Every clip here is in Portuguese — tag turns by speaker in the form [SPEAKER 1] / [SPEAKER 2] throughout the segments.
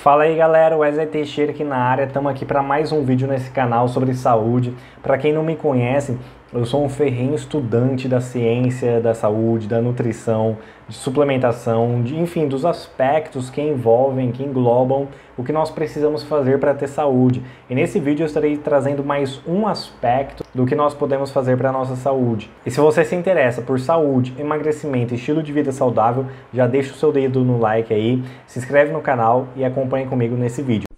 [SPEAKER 1] Fala aí galera, Wesley Teixeira aqui na área, estamos aqui para mais um vídeo nesse canal sobre saúde. Para quem não me conhece, eu sou um ferrenho estudante da ciência, da saúde, da nutrição, de suplementação, enfim, dos aspectos que envolvem, que englobam o que nós precisamos fazer para ter saúde. E nesse vídeo eu estarei trazendo mais um aspecto do que nós podemos fazer para a nossa saúde. E se você se interessa por saúde, emagrecimento e estilo de vida saudável, já deixa o seu dedo no like aí, se inscreve no canal e acompanhe comigo nesse vídeo.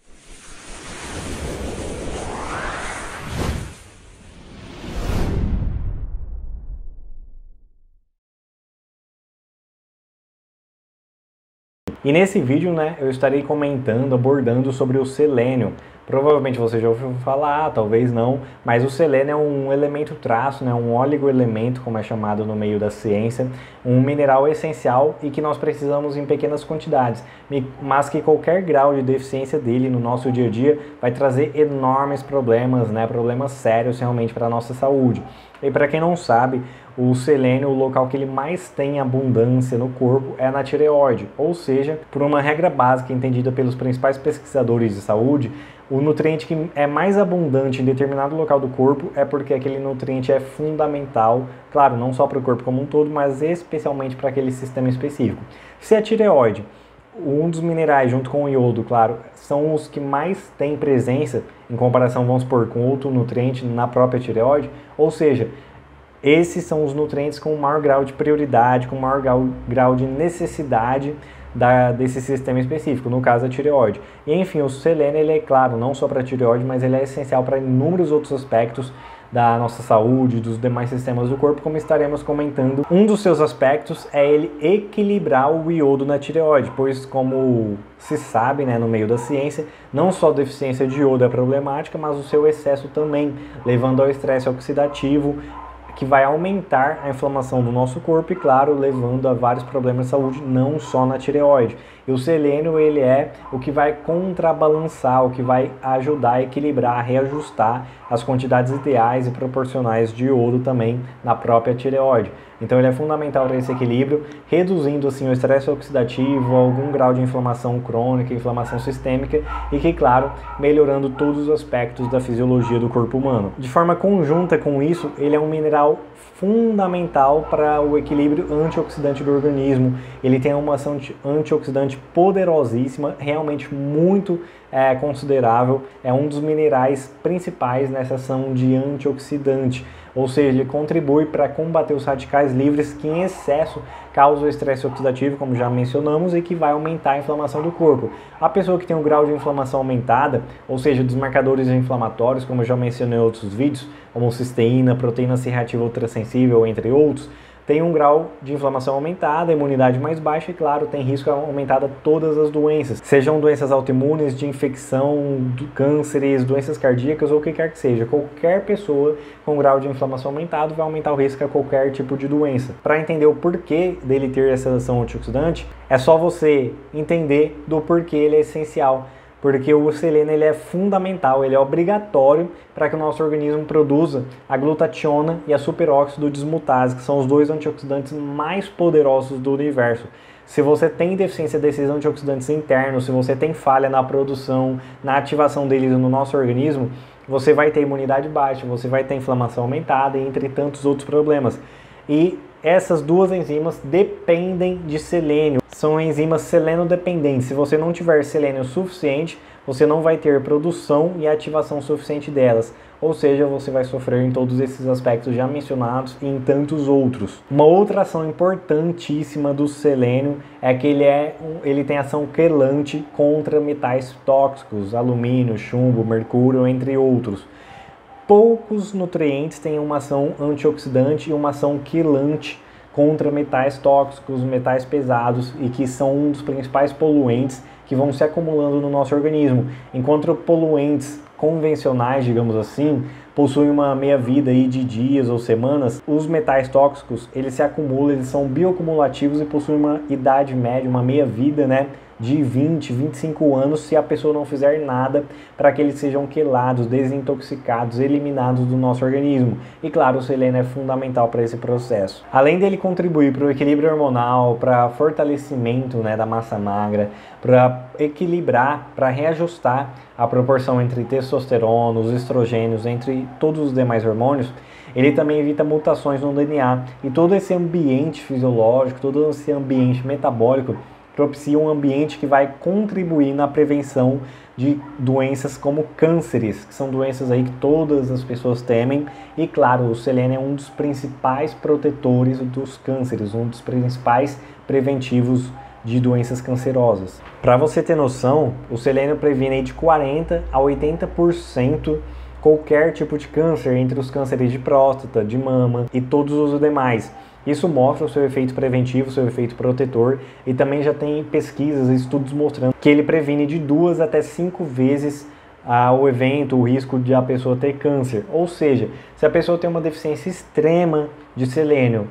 [SPEAKER 1] E nesse vídeo, eu estarei comentando, abordando sobre o selênio. Provavelmente você já ouviu falar, talvez não, mas o selênio é um elemento traço, um oligoelemento, como é chamado no meio da ciência, um mineral essencial e que nós precisamos em pequenas quantidades, mas que qualquer grau de deficiência dele no nosso dia a dia vai trazer enormes problemas, problemas sérios realmente para a nossa saúde. E para quem não sabe, o selênio, o local que ele mais tem abundância no corpo é na tireoide, ou seja, por uma regra básica entendida pelos principais pesquisadores de saúde, o nutriente que é mais abundante em determinado local do corpo é porque aquele nutriente é fundamental, claro, não só para o corpo como um todo, mas especialmente para aquele sistema específico. Se a tireoide, um dos minerais junto com o iodo, claro, são os que mais têm presença em comparação, vamos supor, com outro nutriente na própria tireoide, ou seja, esses são os nutrientes com o maior grau de prioridade, com o maior grau de necessidade desse sistema específico, no caso a tireoide. E enfim, o selênio, ele é claro, não só para a tireoide, mas ele é essencial para inúmeros outros aspectos da nossa saúde, dos demais sistemas do corpo, como estaremos comentando. Um dos seus aspectos é ele equilibrar o iodo na tireoide, pois como se sabe, no meio da ciência, não só a deficiência de iodo é problemática, mas o seu excesso também, levando ao estresse oxidativo, que vai aumentar a inflamação do nosso corpo e, claro, levando a vários problemas de saúde, não só na tireoide. E o selênio, ele é o que vai contrabalançar, o que vai ajudar a equilibrar, a reajustar as quantidades ideais e proporcionais de iodo também na própria tireoide. Então ele é fundamental para esse equilíbrio, reduzindo assim o estresse oxidativo, algum grau de inflamação crônica, inflamação sistêmica e que, claro, melhorando todos os aspectos da fisiologia do corpo humano. De forma conjunta com isso, ele é um mineral fundamental para o equilíbrio antioxidante do organismo. Ele tem uma ação antioxidante poderosíssima, realmente muito considerável. É um dos minerais principais nessa ação de antioxidante. Ou seja, ele contribui para combater os radicais livres que em excesso causam estresse oxidativo, como já mencionamos, e que vai aumentar a inflamação do corpo. A pessoa que tem um grau de inflamação aumentada, ou seja, dos marcadores inflamatórios, como eu já mencionei em outros vídeos, como cisteína, proteína C reativa ultrassensível, entre outros, tem um grau de inflamação aumentada, imunidade mais baixa e, claro, tem risco aumentado a todas as doenças. Sejam doenças autoimunes, de infecção, cânceres, doenças cardíacas ou o que quer que seja. Qualquer pessoa com grau de inflamação aumentado vai aumentar o risco a qualquer tipo de doença. Para entender o porquê dele ter essa ação antioxidante, é só você entender do porquê ele é essencial. Porque o selênio, ele é fundamental, ele é obrigatório para que o nosso organismo produza a glutationa e a superóxido dismutase, que são os dois antioxidantes mais poderosos do universo. Se você tem deficiência desses antioxidantes internos, se você tem falha na produção, na ativação deles no nosso organismo, você vai ter imunidade baixa, você vai ter inflamação aumentada, entre tantos outros problemas. E essas duas enzimas dependem de selênio, são enzimas selenodependentes. Se você não tiver selênio suficiente, você não vai ter produção e ativação suficiente delas, ou seja, você vai sofrer em todos esses aspectos já mencionados e em tantos outros. Uma outra ação importantíssima do selênio é que ele tem ação quelante contra metais tóxicos, alumínio, chumbo, mercúrio, entre outros. Poucos nutrientes têm uma ação antioxidante e uma ação quelante contra metais tóxicos, metais pesados e que são um dos principais poluentes que vão se acumulando no nosso organismo. Enquanto poluentes convencionais, digamos assim, possuem uma meia-vida aí de dias ou semanas, os metais tóxicos, eles se acumulam, eles são bioacumulativos e possuem uma idade média, uma meia-vida, de 20, 25 anos se a pessoa não fizer nada para que eles sejam quelados, desintoxicados, eliminados do nosso organismo. E claro, o selênio é fundamental para esse processo. Além dele contribuir para o equilíbrio hormonal, para fortalecimento, né, da massa magra, para equilibrar, para reajustar a proporção entre testosterona, os estrogênios, entre todos os demais hormônios, ele também evita mutações no DNA. E todo esse ambiente fisiológico, todo esse ambiente metabólico propicia um ambiente que vai contribuir na prevenção de doenças como cânceres, que são doenças aí que todas as pessoas temem. E claro, o selênio é um dos principais protetores dos cânceres, um dos principais preventivos de doenças cancerosas. Para você ter noção, o selênio previne de 40 a 80% qualquer tipo de câncer, entre os cânceres de próstata, de mama e todos os demais. Isso mostra o seu efeito preventivo, o seu efeito protetor, e também já tem pesquisas e estudos mostrando que ele previne de 2 até 5 vezes o evento, o risco de a pessoa ter câncer. Ou seja, se a pessoa tem uma deficiência extrema de selênio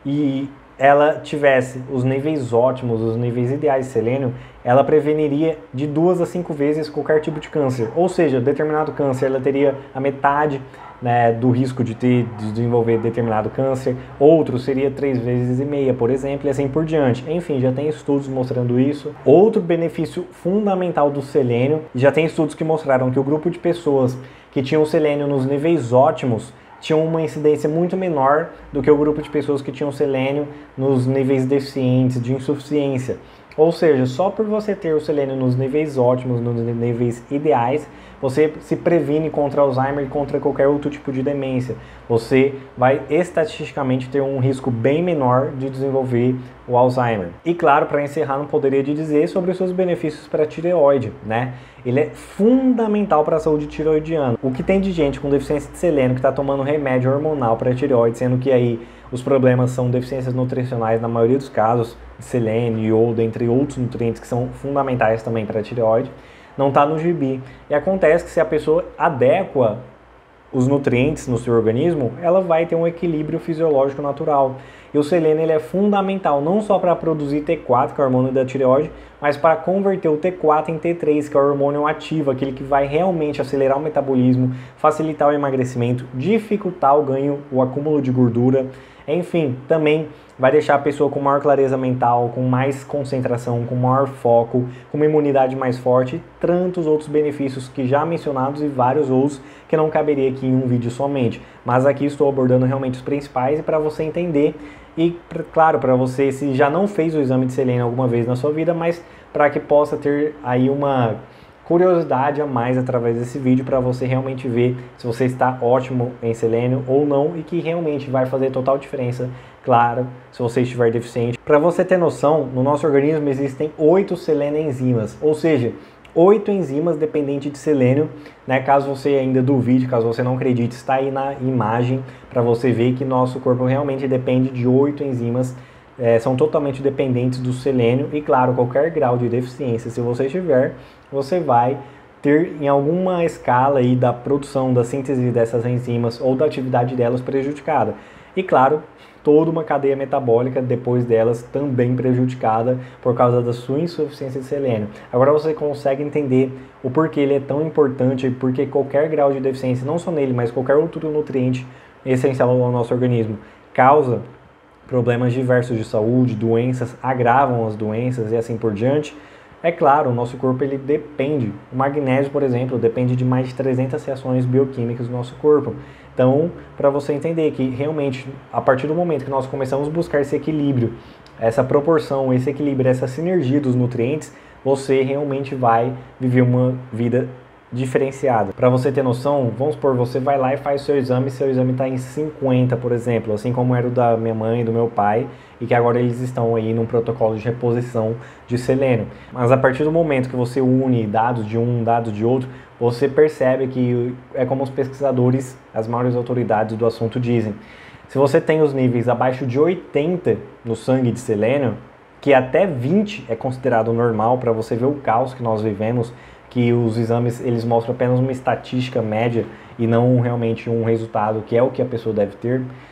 [SPEAKER 1] e ela tivesse os níveis ótimos, os níveis ideais de selênio, ela preveniria de 2 a 5 vezes qualquer tipo de câncer. Ou seja, determinado câncer, ela teria a metade, né, do risco de desenvolver determinado câncer. Outro seria 3,5 vezes, por exemplo, e assim por diante. Enfim, já tem estudos mostrando isso. Outro benefício fundamental do selênio, já tem estudos que mostraram que o grupo de pessoas que tinham selênio nos níveis ótimos tinham uma incidência muito menor do que o grupo de pessoas que tinham selênio nos níveis deficientes, de insuficiência. Ou seja, só por você ter o selênio nos níveis ótimos, nos níveis ideais, você se previne contra Alzheimer e contra qualquer outro tipo de demência. Você vai estatisticamente ter um risco bem menor de desenvolver o Alzheimer. E claro, para encerrar, não poderia dizer sobre os seus benefícios para a tireoide, né? Ele é fundamental para a saúde tireoidiana. O que tem de gente com deficiência de selênio que está tomando remédio hormonal para a tireoide, sendo que aí os problemas são deficiências nutricionais na maioria dos casos, selênio, iodo, entre outros nutrientes que são fundamentais também para a tireoide, não está no gibi. E acontece que se a pessoa adequa os nutrientes no seu organismo, ela vai ter um equilíbrio fisiológico natural. E o selênio ele é fundamental não só para produzir T4, que é o hormônio da tireoide, mas para converter o T4 em T3, que é o hormônio ativo, aquele que vai realmente acelerar o metabolismo, facilitar o emagrecimento, dificultar o ganho, o acúmulo de gordura. Enfim, também vai deixar a pessoa com maior clareza mental, com mais concentração, com maior foco, com uma imunidade mais forte e tantos outros benefícios que já mencionados e vários outros que não caberia aqui em um vídeo somente. Mas aqui estou abordando realmente os principais e para você entender e, claro, para você, se já não fez o exame de selênio alguma vez na sua vida, mas para que possa ter aí uma curiosidade a mais através desse vídeo para você realmente ver se você está ótimo em selênio ou não e que realmente vai fazer total diferença, claro, se você estiver deficiente. Para você ter noção, no nosso organismo existem 8 selenoenzimas, ou seja, 8 enzimas dependentes de selênio, né? Caso você ainda duvide, caso você não acredite, está aí na imagem para você ver que nosso corpo realmente depende de 8 enzimas. São totalmente dependentes do selênio e, claro, qualquer grau de deficiência, se você tiver, você vai ter em alguma escala aí da produção, da síntese dessas enzimas ou da atividade delas prejudicada. E, claro, toda uma cadeia metabólica depois delas também prejudicada por causa da sua insuficiência de selênio. Agora você consegue entender o porquê ele é tão importante, porque qualquer grau de deficiência, não só nele, mas qualquer outro nutriente essencial ao nosso organismo, causa problemas diversos de saúde, doenças, agravam as doenças e assim por diante. É claro, o nosso corpo ele depende, o magnésio, por exemplo, depende de mais de 300 reações bioquímicas do nosso corpo. Então, para você entender que realmente, a partir do momento que nós começamos a buscar esse equilíbrio, essa proporção, esse equilíbrio, essa sinergia dos nutrientes, você realmente vai viver uma vida diferenciada. Para você ter noção, vamos supor, você vai lá e faz seu exame está em 50, por exemplo, assim como era o da minha mãe e do meu pai, e que agora eles estão aí num protocolo de reposição de selênio. Mas a partir do momento que você une dados de um, dados de outro, você percebe que é como os pesquisadores, as maiores autoridades do assunto dizem. Se você tem os níveis abaixo de 80 no sangue de selênio, que até 20 é considerado normal, para você ver o caos que nós vivemos, que os exames eles mostram apenas uma estatística média e não realmente um resultado que é o que a pessoa deve ter.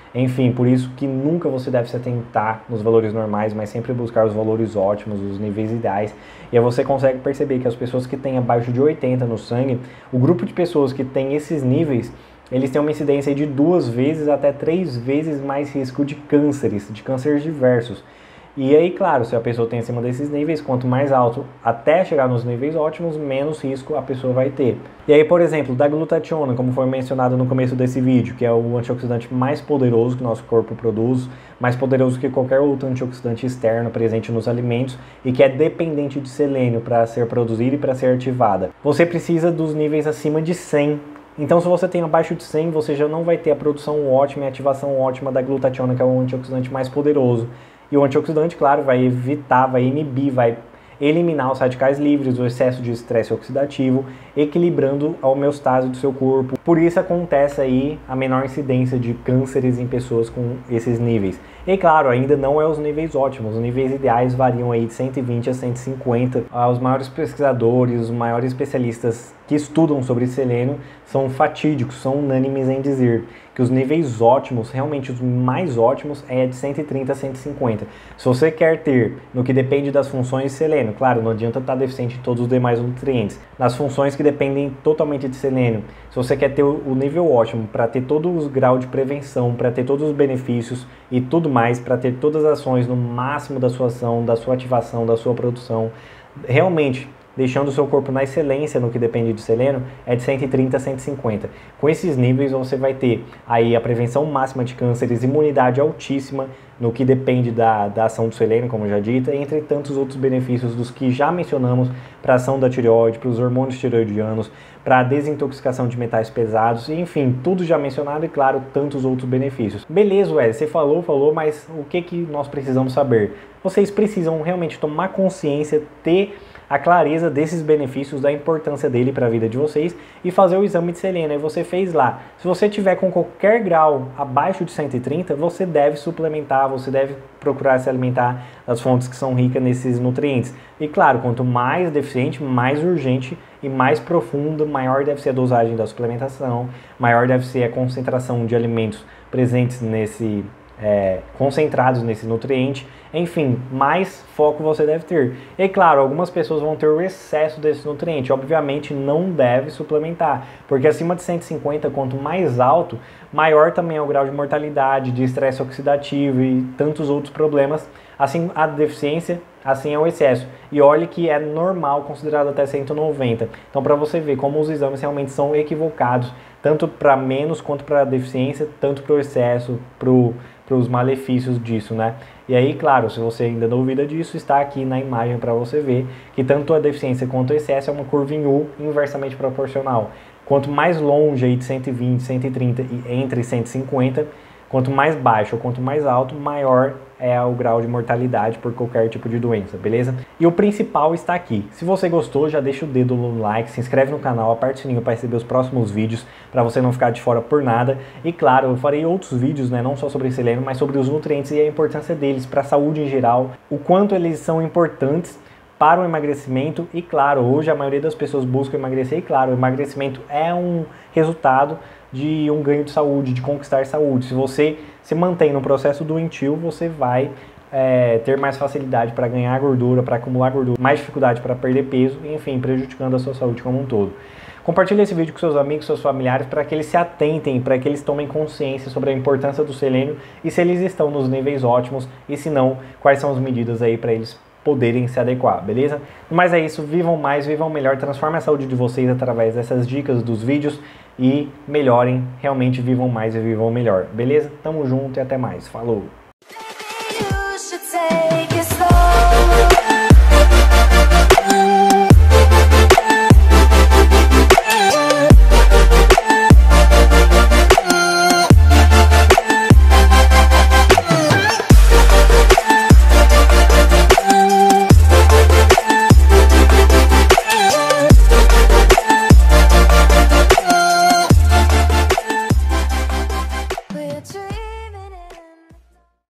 [SPEAKER 1] Enfim, por isso que nunca você deve se atentar nos valores normais, mas sempre buscar os valores ótimos, os níveis ideais. E aí você consegue perceber que as pessoas que têm abaixo de 80 no sangue, o grupo de pessoas que tem esses níveis, eles têm uma incidência de 2 vezes até 3 vezes mais risco de cânceres diversos. E aí, claro, se a pessoa tem acima desses níveis, quanto mais alto até chegar nos níveis ótimos, menos risco a pessoa vai ter. E aí, por exemplo, da glutationa, como foi mencionado no começo desse vídeo, que é o antioxidante mais poderoso que o nosso corpo produz, mais poderoso que qualquer outro antioxidante externo presente nos alimentos e que é dependente de selênio para ser produzida e para ser ativada. Você precisa dos níveis acima de 100. Então, se você tem abaixo de 100, você já não vai ter a produção ótima e a ativação ótima da glutationa, que é o antioxidante mais poderoso. E o antioxidante, claro, vai evitar, vai inibir, vai eliminar os radicais livres, o excesso de estresse oxidativo, equilibrando a homeostase do seu corpo. Por isso acontece aí a menor incidência de cânceres em pessoas com esses níveis. E claro, ainda não é os níveis ótimos, os níveis ideais variam aí de 120 a 150. Os maiores pesquisadores, os maiores especialistas que estudam sobre selênio são fatídicos, são unânimes em dizer que os níveis ótimos, realmente os mais ótimos, é de 130 a 150. Se você quer ter, no que depende das funções de selênio, claro, não adianta estar deficiente em todos os demais nutrientes, nas funções que dependem totalmente de selênio, se você quer ter o nível ótimo, para ter todo o grau de prevenção, para ter todos os benefícios e tudo mais, para ter todas as ações no máximo da sua ação, da sua ativação, da sua produção, realmente deixando o seu corpo na excelência no que depende de selênio, é de 130 a 150. Com esses níveis você vai ter aí a prevenção máxima de cânceres, imunidade altíssima no que depende da ação do selênio, como já dita, entre tantos outros benefícios dos que já mencionamos para a ação da tireoide, para os hormônios tireoidianos, para a desintoxicação de metais pesados, enfim, tudo já mencionado e, claro, tantos outros benefícios. Beleza, Wesley, você falou, mas o que nós precisamos saber? Vocês precisam realmente tomar consciência, ter a clareza desses benefícios, da importância dele para a vida de vocês e fazer o exame de selênio. Aí você fez lá. Se você tiver com qualquer grau abaixo de 130, você deve suplementar, você deve procurar se alimentar das fontes que são ricas nesses nutrientes. E claro, quanto mais deficiente, mais urgente e mais profunda, maior deve ser a dosagem da suplementação, maior deve ser a concentração de alimentos presentes concentrados nesse nutriente. Enfim, mais foco você deve ter. E claro, algumas pessoas vão ter o excesso desse nutriente. Obviamente não deve suplementar, porque acima de 150, quanto mais alto, maior também é o grau de mortalidade, de estresse oxidativo e tantos outros problemas. Assim a deficiência, assim é o excesso. E olhe que é normal, considerado até 190. Então, para você ver como os exames realmente são equivocados, tanto para menos quanto para a deficiência, tanto para o excesso, para os malefícios disso, né? E aí, claro, se você ainda não duvida disso, está aqui na imagem para você ver que tanto a deficiência quanto o excesso é uma curva em U inversamente proporcional. Quanto mais longe aí de 120, 130 e entre 150, quanto mais baixo ou quanto mais alto, maior é o grau de mortalidade por qualquer tipo de doença, beleza? E o principal está aqui. Se você gostou, já deixa o dedo no like, se inscreve no canal, aperte o sininho para receber os próximos vídeos, para você não ficar de fora por nada. E claro, eu farei outros vídeos, né, não só sobre selênio, mas sobre os nutrientes e a importância deles para a saúde em geral, o quanto eles são importantes para o emagrecimento. E claro, hoje a maioria das pessoas busca emagrecer e claro, o emagrecimento é um resultado de um ganho de saúde, de conquistar saúde. Se você se mantém no processo doentio, você vai ter mais facilidade para ganhar gordura, para acumular gordura, mais dificuldade para perder peso, enfim, prejudicando a sua saúde como um todo. Compartilhe esse vídeo com seus amigos, seus familiares, para que eles se atentem, para que eles tomem consciência sobre a importância do selênio e se eles estão nos níveis ótimos e se não, quais são as medidas aí para eles poderem se adequar, beleza? Mas é isso, vivam mais, vivam melhor, transformem a saúde de vocês através dessas dicas dos vídeos e melhorem, realmente vivam mais e vivam melhor, beleza? Tamo junto e até mais, falou!